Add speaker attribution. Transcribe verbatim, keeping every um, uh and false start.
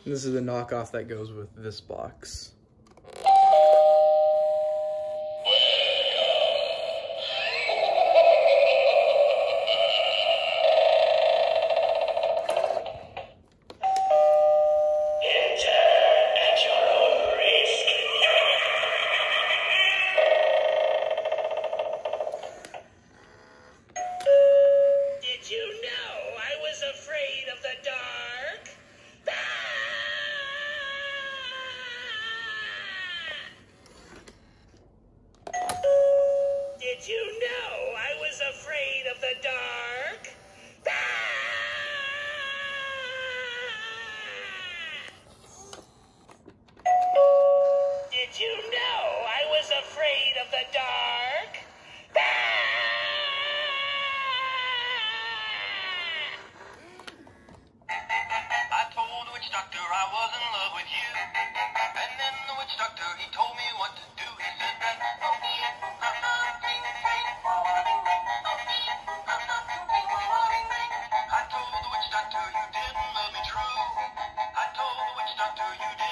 Speaker 1: This is the knockoff that goes with this box.
Speaker 2: Did you know I was afraid of the dark? Did you know I was afraid of the dark?
Speaker 3: I told the witch doctor I was in love with you. And then the witch doctor, he told me what to do. He said, I told the witch doctor you didn't love me true. I told the witch doctor you didn't